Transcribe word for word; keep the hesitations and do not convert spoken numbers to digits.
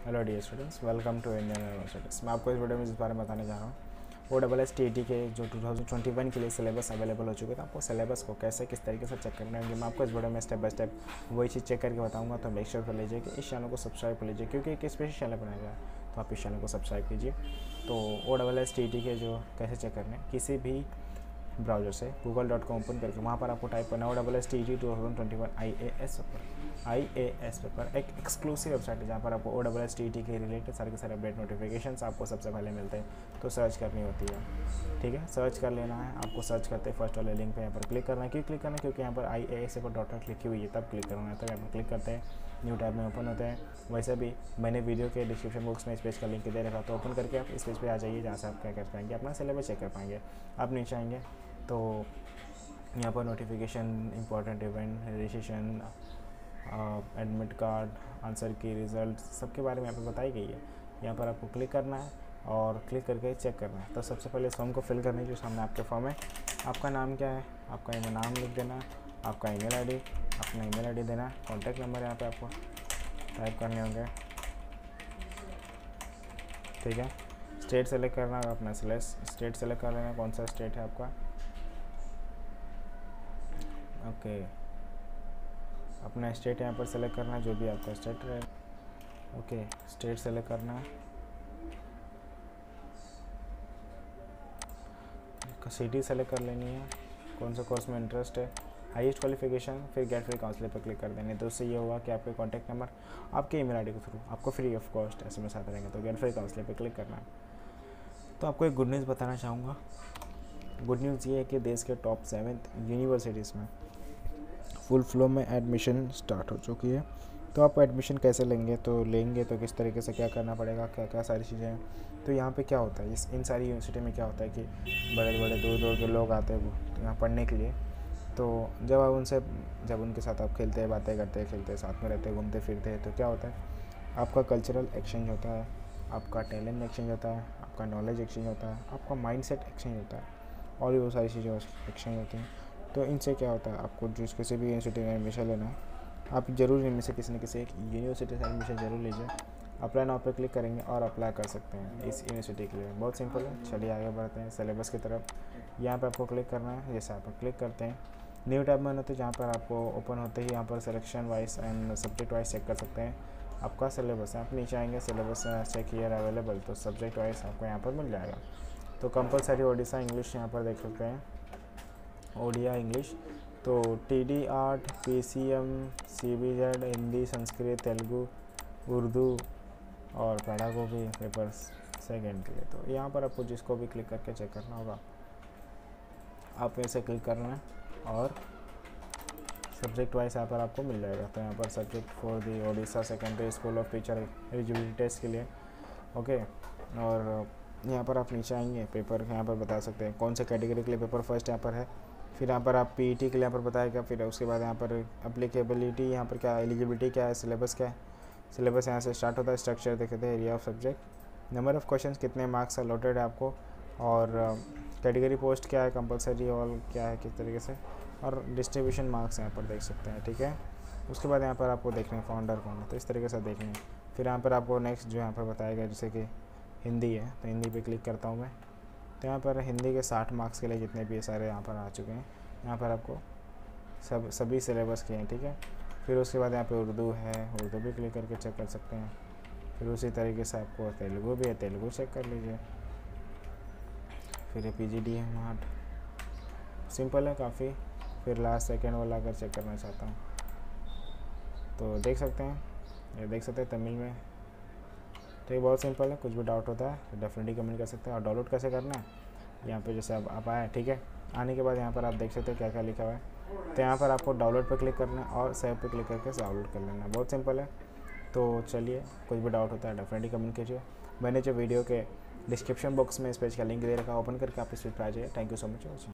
Hello dear students, welcome to Indian universities. मैं आपको इस वीडियो में इस बारे में बताने जा रहा हूँ O double S T E T के जो टू थाउजेंड ट्वेंटी वन के लिए सिलेबस अवेलेबल हो चुके थे। आपको सिलेबस को कैसे किस तरीके से चेक करना है, मैं आपको इस वीडियो में स्टेप बाय स्टेप वही चीज़ चेक करके बताऊँगा। तो मेक श्योर कर लीजिए कि इस चैनल को सब्सक्राइब कर लीजिए, क्योंकि एक स्पेशल चैनल बनाया गया है, तो आप इस चैनल को सब्सक्राइब कीजिए। तो O double S T E T के जो कैसे चेक करने हैं, किसी भी ब्राउज़र से गूगल डॉट कॉम ओपन करके वहाँ पर आपको टाइप करना है O double S T E T two thousand twenty one I A S paper. I A S paper एक एक्सक्लूसिव वेबसाइट है जहाँ पर आपको O double S T E T के रिलेटेड सारे के सारे अपडेट नोटिफिकेशंस आपको सबसे पहले मिलते हैं। तो सर्च करनी होती है, ठीक है, सर्च कर लेना है। आपको सर्च करते फर्स्ट वाले लिंक पे यहाँ पर क्लिक करना है। क्यों क्लिक करना है? क्योंकि यहाँ पर I A S paper dot net लिखी हुई है, तब क्लिक करना है। तब यहाँ पर क्लिक करते हैं, न्यू टैब में ओपन होते हैं। वैसे भी मैंने वीडियो के डिस्क्रिप्शन बॉक्स में इस पेज का लिंक दे रखा, तो ओपन करके आप इस पेज पे आ जाइए, जहाँ से आप क्या कर पाएंगे, अपना सिलेबस चेक कर पाएंगे। आप नीचे आएंगे तो यहाँ पर notification, important event, registration, admit card, answer key result, सबके बारे में यहाँ पर बताई गई है। यहाँ पर आपको क्लिक करना है और क्लिक करके चेक करना है। तो सबसे पहले इस फॉर्म को फिल करने जो सामने आपके फॉर्म है, आपका नाम क्या है, आपका ईमेल नाम लिख देना, आपका ईमेल आईडी, अपना ईमेल आईडी देना, कॉन्टैक्ट नंबर यहाँ पे आपको टाइप करने होंगे, ठीक है। स्टेट सेलेक्ट करना है, अपना स्टेट सेलेक्ट कर लेना, कौन सा स्टेट है आपका, ओके। अपना स्टेट यहाँ पर सेलेक्ट करना है, जो भी आपका स्टेट है, ओके। स्टेट सेलेक्ट करना है, सिटी सेलेक्ट कर लेनी है, कौन सा कोर्स में इंटरेस्ट है, हाईएस्ट क्वालिफिकेशन, फिर गेट फ्री काउंसलिंग पर क्लिक कर देंगे। तो उससे ये होगा कि आपके कॉन्टैक्ट नंबर आपके ईमेल आईडी के थ्रू आपको फ्री ऑफ कॉस्ट एसएमएस आते रहेंगे। तो गेट फ्री काउंसलिंग पर क्लिक करना है। तो आपको एक गुड न्यूज़ बताना चाहूँगा। गुड न्यूज़ ये है कि देश के टॉप सेवेंथ यूनिवर्सिटीज़ में फुल फ्लो में एडमिशन स्टार्ट हो चुकी है। तो आप एडमिशन कैसे लेंगे, तो लेंगे तो किस तरीके से क्या करना पड़ेगा, क्या क्या सारी चीज़ें हैं। तो यहाँ पे क्या होता है, इस इन सारी यूनिवर्सिटी में क्या होता है कि बड़े बड़े दूर दूर के लोग आते हैं वो यहाँ पढ़ने के लिए। तो जब आप उनसे जब उनके साथ आप खेलते हैं, बातें करते हैं, खेलते हैं, साथ में रहते हैं, घूमते फिरते हैं, तो क्या होता है, आपका कल्चरल एक्सचेंज होता है, आपका टैलेंट एक्सचेंज होता है, आपका नॉलेज एक्सचेंज होता है, आपका माइंडसेट एक्सचेंज होता है, और भी बहुत सारी चीज़ें एक्सचेंज होती हैं। तो इनसे क्या होता है, आपको जिस किसी भी यूनिवर्सिटी में एडमिशन लेना है, आप ज़रूर इनमें से किसी न किसी एक यूनिवर्सिटी से एडमिशन ज़रूर लीजिए। अप्लाई नाउ पे क्लिक करेंगे और अप्लाई कर सकते हैं इस यूनिवर्सिटी के लिए। बहुत सिंपल है। चलिए आगे बढ़ते हैं सिलेबस की तरफ। यहाँ पे आपको क्लिक करना है। जैसे आप क्लिक करते हैं, न्यू टैब में होते हैं, जहाँ पर आपको ओपन होते ही यहाँ पर selection wise and subject wise check कर सकते हैं आपका सिलेबस है। आप नीचे आएंगे, सिलेबस चेक हियर अवेलेबल, तो सब्जेक्ट वाइज आपको यहाँ पर मिल जाएगा। तो कंपलसरी ओडिशा इंग्लिश यहाँ पर देख सकते हैं, ओडिया इंग्लिश। तो T D art, P C M, C B Z, Hindi, Sanskrit, Telugu, Urdu और पेडागोगी पेपर्स सेकेंड के लिए। तो यहाँ पर आपको जिसको भी क्लिक करके चेक करना होगा, आप ऐसे क्लिक करना है और सब्जेक्ट वाइज यहाँ पर आपको मिल जाएगा। तो यहाँ पर subject for the Odisha secondary school of teacher eligibility test के लिए, ओके। और यहाँ पर आप नीचे आएंगे, पेपर यहाँ पर बता सकते हैं कौन से कैटेगरी के लिए पेपर फर्स्ट यहाँ पर है। फिर यहाँ पर आप पीईटी के लिए यहाँ पर बताएगा। फिर उसके बाद यहाँ पर एप्लीकेबिलिटी, यहाँ पर क्या एलिजिबिलिटी क्या है, सिलेबस क्या है। सिलेबस यहाँ से स्टार्ट होता है, स्ट्रक्चर देखते हैं, area of subject, number of questions, कितने मार्क्स अलॉटेड है आपको, और कैटेगरी पोस्ट क्या है, कंपलसरी ऑल क्या है, किस तरीके से, और डिस्ट्रीब्यूशन मार्क्स यहाँ पर देख सकते हैं, ठीक है। उसके बाद यहाँ पर आपको देखना है फाउंडर कौन है, तो इस तरीके से देखना है। फिर यहाँ पर आपको नेक्स्ट जो यहाँ पर बताएगा, जैसे कि हिंदी है, तो हिंदी पे क्लिक करता हूँ मैं। तो यहाँ पर हिंदी के साठ मार्क्स के लिए जितने भी सारे यहाँ पर आ चुके हैं, यहाँ पर आपको सब सभी सिलेबस के हैं, ठीक है। फिर उसके बाद यहाँ पे उर्दू है, उर्दू भी क्लिक करके चेक कर सकते हैं। फिर उसी तरीके से आपको तेलुगु भी है, तेलुगु चेक कर लीजिए। फिर पी जी डी है मार्ट, सिंपल है काफ़ी। फिर लास्ट सेकेंड वाला अगर चेक करना चाहता हूँ तो देख सकते हैं, ये देख सकते हैं तमिल में, तो ये बहुत सिंपल है। कुछ भी डाउट होता है तो डेफिनेटली कमेंट कर सकते हैं। और डाउनलोड कैसे करना है, यहाँ पे जैसे अब आप आए, ठीक है, आने के बाद यहाँ पर आप देख सकते हैं क्या क्या लिखा हुआ है। तो यहाँ पर आपको डाउनलोड पे क्लिक करना है और सेव पे क्लिक करके डाउनलोड कर लेना है। बहुत सिंपल है। तो चलिए, कुछ भी डाउट होता है डेफिनेटली कमेंट कीजिए। मैंने जो वीडियो के डिस्क्रिप्शन बॉक्स में इस पेज का लिंक दे रखा है, ओपन करके आप इस पेज पर आ जाइए। Thank you so much.